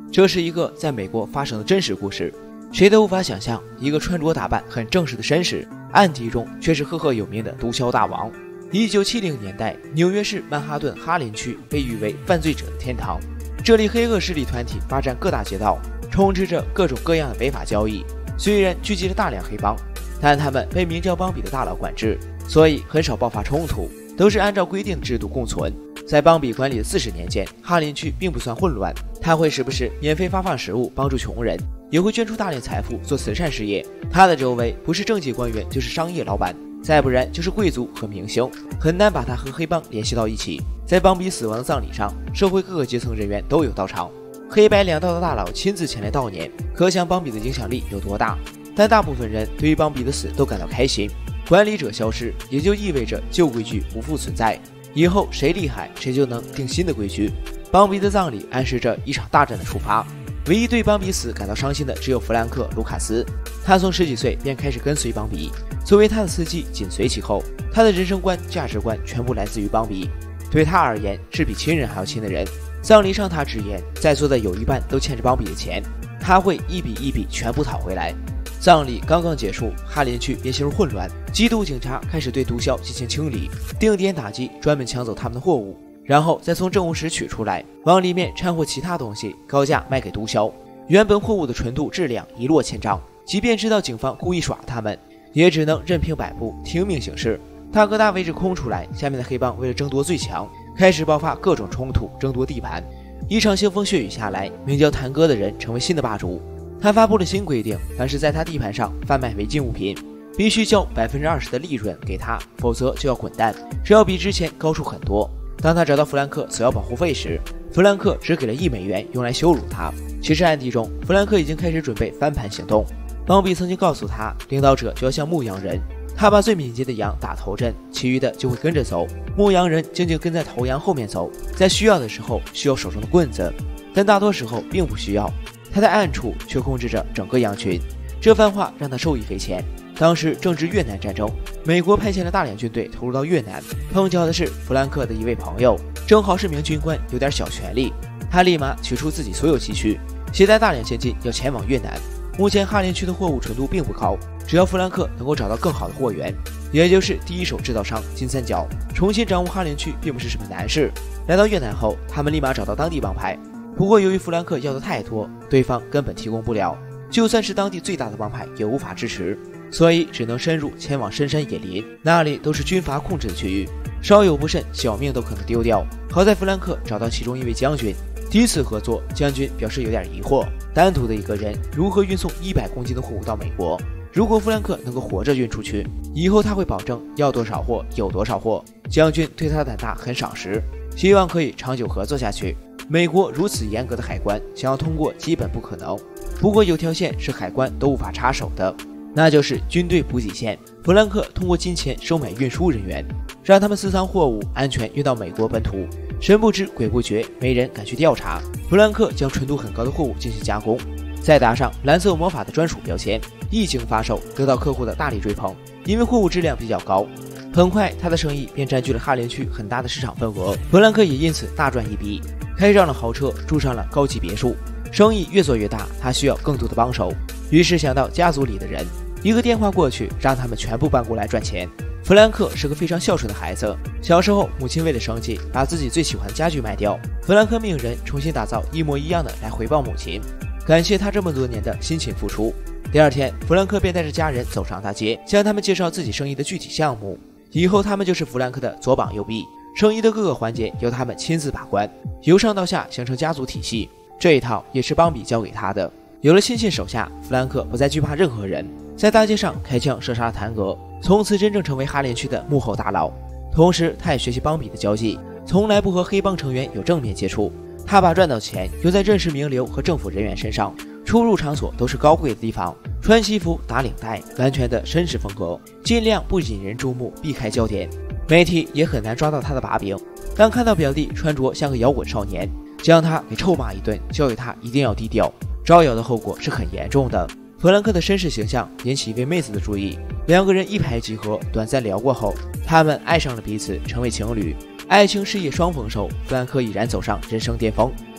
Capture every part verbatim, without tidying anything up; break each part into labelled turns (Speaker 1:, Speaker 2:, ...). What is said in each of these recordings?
Speaker 1: 这是一个在美国发生的真实故事，谁都无法想象一个穿着打扮很正式的绅士，暗地中却是赫赫有名的毒枭大王。一九七零年代，纽约市曼哈顿哈林区被誉为犯罪者的天堂，这里黑恶势力团体发展各大街道，充斥着各种各样的违法交易。虽然聚集了大量黑帮，但他们被名叫邦比的大佬管制，所以很少爆发冲突，都是按照规定的制度共存。在邦比管理的四十年间，哈林区并不算混乱，他会时不时免费发放食物帮助穷人，也会捐出大量财富做慈善事业。他的周围不是政界官员就是商业老板，再不然就是贵族和明星，很难把他和黑帮联系到一起。在邦比死亡的葬礼上，社会各个阶层人员都有到场，黑白两道的大佬亲自前来悼念，可想邦比的影响力有多大。但大部分人对于邦比的死都感到开心，管理者消失也就意味着旧规矩不复存在，以后谁厉害谁就能定新的规矩。邦比的葬礼暗示着一场大战的出发，唯一对邦比死感到伤心的只有弗兰克·卢卡斯。他从十几岁便开始跟随邦比，作为他的司机紧随其后，他的人生观价值观全部来自于邦比，对他而言是比亲人还要亲的人。葬礼上他直言，在座的有一半都欠着邦比的钱，他会一笔一笔全部讨回来。葬礼刚刚结束，哈林区便陷入混乱，缉毒警察开始对毒枭进行清理，定点打击，专门抢走他们的货物，然后再从证物室取出来，往里面掺和其他东西，高价卖给毒枭。原本货物的纯度质量一落千丈，即便知道警方故意耍他们，也只能任凭摆布，听命行事。大哥大位置空出来，下面的黑帮为了争夺最强，开始爆发各种冲突，争夺地盘。一场腥风血雨下来，名叫谭哥的人成为新的霸主。他发布了新规定，凡是在他地盘上贩卖违禁物品，必须交百分之二十的利润给他，否则就要滚蛋，这要比之前高出很多。当他找到弗兰克索要保护费时，弗兰克只给了一美元用来羞辱他。其实暗地中，弗兰克已经开始准备翻盘行动。邦比曾经告诉他，领导者就要像牧羊人，他把最敏捷的羊打头阵，其余的就会跟着走，牧羊人静静跟在头羊后面走，在需要的时候需要手中的棍子，但大多时候并不需要。他在暗处却控制着整个羊群，这番话让他受益匪浅。当时正值越南战争，美国派遣了大量军队投入到越南，碰巧的是弗兰克的一位朋友正好是名军官，有点小权力，他立马取出自己所有积蓄，携带大量现金要前往越南。目前哈林区的货物纯度并不高，只要弗兰克能够找到更好的货源，也就是第一手制造商金三角，重新掌握哈林区并不是什么难事。来到越南后，他们立马找到当地帮派，不过由于弗兰克要的太多，对方根本提供不了，就算是当地最大的帮派也无法支持，所以只能深入前往深山野林，那里都是军阀控制的区域，稍有不慎小命都可能丢掉。好在弗兰克找到其中一位将军，第一次合作，将军表示有点疑惑，单独的一个人如何运送一百公斤的货物到美国？如果弗兰克能够活着运出去，以后他会保证要多少货有多少货。将军对他的胆大很赏识，希望可以长久合作下去。美国如此严格的海关，想要通过基本不可能。不过有条线是海关都无法插手的，那就是军队补给线。弗兰克通过金钱收买运输人员，让他们私藏货物，安全运到美国本土。神不知鬼不觉，没人敢去调查。弗兰克将纯度很高的货物进行加工，再打上蓝色魔法的专属标签，一经发售，得到客户的大力追捧。因为货物质量比较高，很快他的生意便占据了哈林区很大的市场份额。弗兰克也因此大赚一笔，开上了豪车，住上了高级别墅。生意越做越大，他需要更多的帮手，于是想到家族里的人，一个电话过去，让他们全部搬过来赚钱。弗兰克是个非常孝顺的孩子，小时候母亲为了生计，把自己最喜欢的家具卖掉，弗兰克命人重新打造一模一样的来回报母亲，感谢他这么多年的辛勤付出。第二天，弗兰克便带着家人走上大街，向他们介绍自己生意的具体项目，以后他们就是弗兰克的左膀右臂，生意的各个环节由他们亲自把关，由上到下形成家族体系。这一套也是邦比教给他的。有了亲信手下，弗兰克不再惧怕任何人，在大街上开枪射杀了谭格，从此真正成为哈林区的幕后大佬。同时他也学习邦比的交际，从来不和黑帮成员有正面接触，他把赚到钱用在认识名流和政府人员身上，出入场所都是高贵的地方，穿西服打领带，完全的绅士风格，尽量不引人注目，避开焦点，媒体也很难抓到他的把柄。当看到表弟穿着像个摇滚少年，将他给臭骂一顿，教育他一定要低调，招摇的后果是很严重的。弗兰克的绅士形象引起一位妹子的注意，两个人一拍即合，短暂聊过后，他们爱上了彼此，成为情侣。爱情事业双丰收，弗兰克已然走上人生巅峰。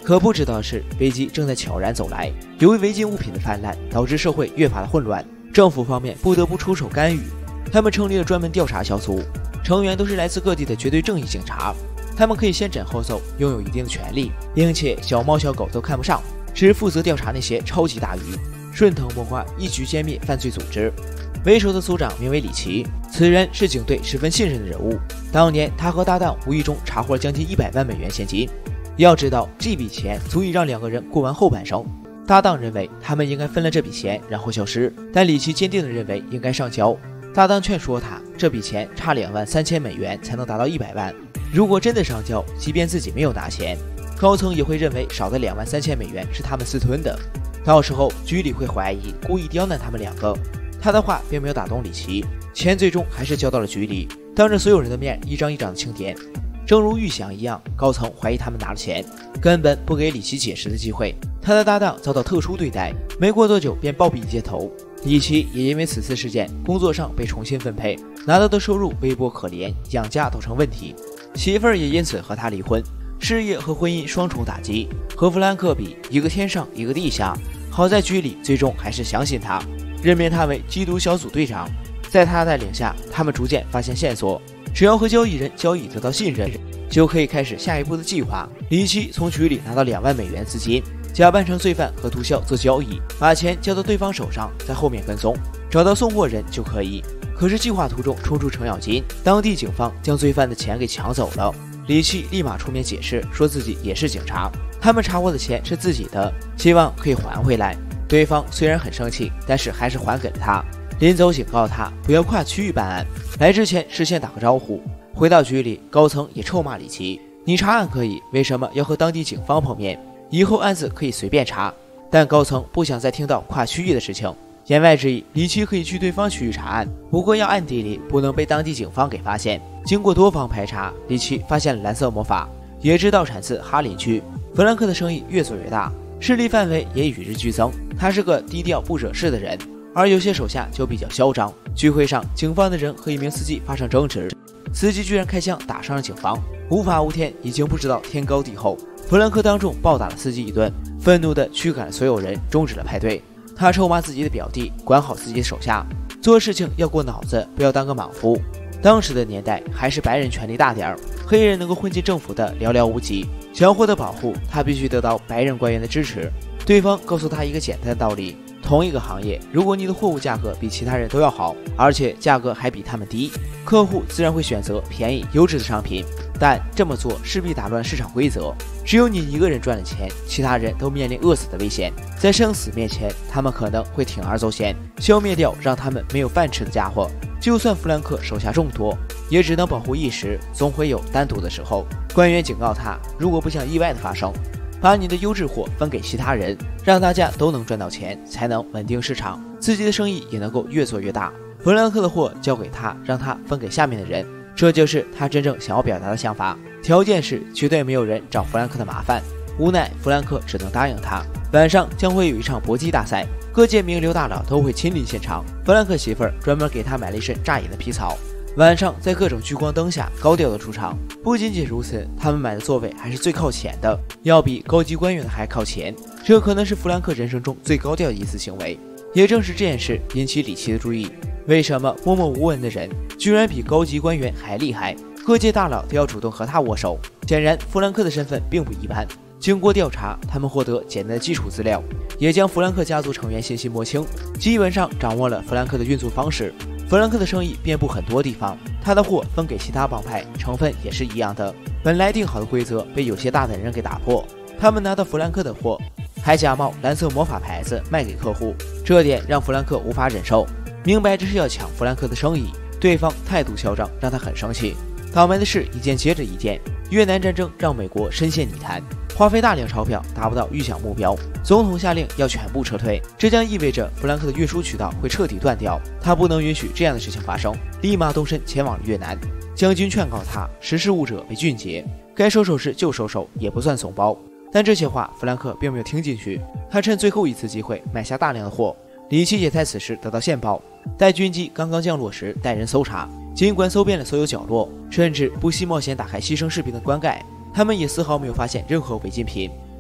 Speaker 1: 可不知道的是，危机正在悄然走来。由于违禁物品的泛滥，导致社会越发的混乱，政府方面不得不出手干预。他们成立了专门调查小组，成员都是来自各地的绝对正义警察。他们可以先斩后奏，拥有一定的权利，并且小猫小狗都看不上，只负责调查那些超级大鱼，顺藤摸瓜，一举歼灭犯罪组织。为首的组长名为李奇，此人是警队十分信任的人物。当年他和搭档无意中查获了将近一百万美元现金。要知道，这笔钱足以让两个人过完后半生。搭档认为他们应该分了这笔钱，然后消失，但李奇坚定地认为应该上交。搭档劝说他，这笔钱差两万三千美元才能达到一百万，如果真的上交，即便自己没有拿钱，高层也会认为少的两万三千美元是他们私吞的，到时候局里会怀疑故意刁难他们两个。他的话并没有打动李奇，钱最终还是交到了局里，当着所有人的面一张一张的清点。正如预想一样，高层怀疑他们拿了钱，根本不给李奇解释的机会。他的搭档遭到特殊对待，没过多久便暴毙街头。李奇也因为此次事件，工作上被重新分配，拿到的收入微薄可怜，养家都成问题。媳妇儿也因此和他离婚，事业和婚姻双重打击。和弗兰克比，一个天上一个地下。好在局里最终还是相信他，任命他为缉毒小组队长。在他的带领下，他们逐渐发现线索，只要和交易人交易得到信任，就可以开始下一步的计划。李奇从局里拿到两万美元资金，假扮成罪犯和毒枭做交易，把钱交到对方手上，在后面跟踪，找到送货人就可以。可是计划途中冲出程咬金，当地警方将罪犯的钱给抢走了。李奇立马出面解释，说自己也是警察，他们查获的钱是自己的，希望可以还回来。对方虽然很生气，但是还是还给了他。临走警告他不要跨区域办案，来之前事先打个招呼。回到局里，高层也臭骂李奇，你查案可以，为什么要和当地警方碰面？以后案子可以随便查。但高层不想再听到跨区域的事情，言外之意，李奇可以去对方区域查案，不过要暗地里，不能被当地警方给发现。经过多方排查，李奇发现了蓝色魔法，也知道产自哈林区。弗兰克的生意越做越大，势力范围也与日俱增。他是个低调不惹事的人，而有些手下就比较嚣张。聚会上，警方的人和一名司机发生争执，司机居然开枪打伤了警方，无法无天，已经不知道天高地厚。弗兰克当众暴打了司机一顿，愤怒地驱赶了所有人，终止了派对。他臭骂自己的表弟，管好自己的手下，做事情要过脑子，不要当个莽夫。当时的年代还是白人权力大点儿，黑人能够混进政府的寥寥无几，想获得保护，他必须得到白人官员的支持。对方告诉他一个简单的道理，同一个行业，如果你的货物价格比其他人都要好，而且价格还比他们低，客户自然会选择便宜优质的商品。但这么做势必打乱市场规则，只有你一个人赚了钱，其他人都面临饿死的危险。在生死面前，他们可能会铤而走险，消灭掉让他们没有饭吃的家伙。就算弗兰克手下众多，也只能保护一时，总会有单独的时候。官员警告他，如果不想意外的发生，把你的优质货分给其他人，让大家都能赚到钱，才能稳定市场，自己的生意也能够越做越大。弗兰克的货交给他，让他分给下面的人，这就是他真正想要表达的想法。条件是绝对没有人找弗兰克的麻烦。无奈弗兰克只能答应他。晚上将会有一场搏击大赛，各界名流大佬都会亲临现场。弗兰克媳妇儿专门给他买了一身扎眼的皮草，晚上在各种聚光灯下高调的出场。不仅仅如此，他们买的座位还是最靠前的，要比高级官员的还靠前。这可能是弗兰克人生中最高调的一次行为。也正是这件事引起李奇的注意，为什么默默无闻的人居然比高级官员还厉害？各界大佬都要主动和他握手。显然弗兰克的身份并不一般。经过调查，他们获得简单的基础资料，也将弗兰克家族成员信息摸清，基本上掌握了弗兰克的运作方式。弗兰克的生意遍布很多地方，他的货分给其他帮派，成分也是一样的。本来定好的规则被有些大胆人给打破，他们拿到弗兰克的货，还假冒蓝色魔法牌子卖给客户，这点让弗兰克无法忍受，明白这是要抢弗兰克的生意，对方态度嚣张，让他很生气。倒霉的事一件接着一件，越南战争让美国深陷泥潭，花费大量钞票达不到预想目标，总统下令要全部撤退，这将意味着弗兰克的运输渠道会彻底断掉，他不能允许这样的事情发生，立马动身前往了越南。将军劝告他，识时务者为俊杰，该收手时就收手，也不算怂包。但这些话弗兰克并没有听进去，他趁最后一次机会买下大量的货。李奇也在此时得到线报，待军机刚刚降落时带人搜查，尽管搜遍了所有角落，甚至不惜冒险打开牺牲士兵的棺盖，他们也丝毫没有发现任何违禁品。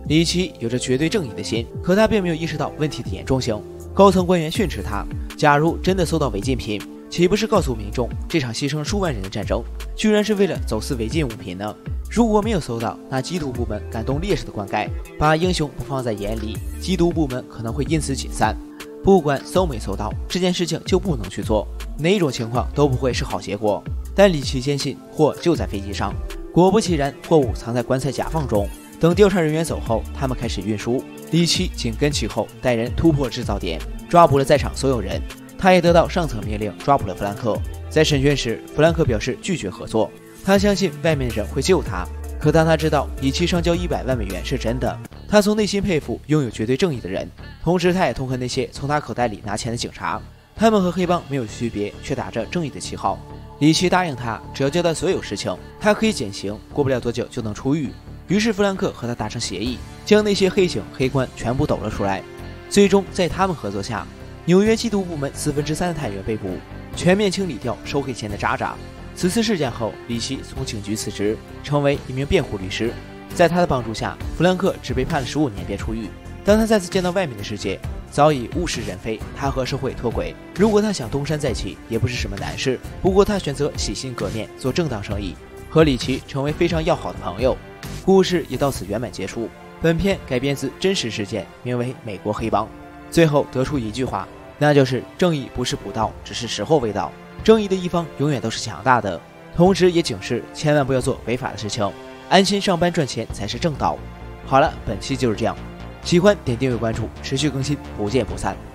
Speaker 1: 李琦有着绝对正义的心，可他并没有意识到问题的严重性。高层官员训斥他：假如真的搜到违禁品，岂不是告诉民众这场牺牲数万人的战争，居然是为了走私违禁物品呢？如果没有搜到，那缉毒部门敢动烈士的灌溉，把英雄不放在眼里，缉毒部门可能会因此解散。不管搜没搜到，这件事情就不能去做，哪种情况都不会是好结果。但李琦坚信货就在飞机上，果不其然，货物藏在棺材夹缝中。等调查人员走后，他们开始运输。李琦紧跟其后，带人突破制造点，抓捕了在场所有人。他也得到上层命令，抓捕了弗兰克。在审讯时，弗兰克表示拒绝合作，他相信外面的人会救他。可当他知道李琦上交一百万美元是真的，他从内心佩服拥有绝对正义的人，同时他也痛恨那些从他口袋里拿钱的警察，他们和黑帮没有区别，却打着正义的旗号。李琦答应他，只要交代所有事情，他可以减刑，过不了多久就能出狱。于是弗兰克和他达成协议，将那些黑警黑官全部抖了出来。最终在他们合作下，纽约缉毒部门四分之三的探员被捕，全面清理掉收黑钱的渣渣。此次事件后，李琦从警局辞职，成为一名辩护律师。在他的帮助下，弗兰克只被判了十五年便出狱。当他再次见到外面的世界，早已物是人非，他和社会脱轨。如果他想东山再起，也不是什么难事。不过他选择洗心革面，做正当生意，和李琦成为非常要好的朋友。故事也到此圆满结束。本片改编自真实事件，名为《美国黑帮》。最后得出一句话，那就是正义不是不到，只是时候未到。正义的一方永远都是强大的，同时也警示千万不要做违法的事情，安心上班赚钱才是正道。好了，本期就是这样，喜欢点订阅关注，持续更新，不见不散。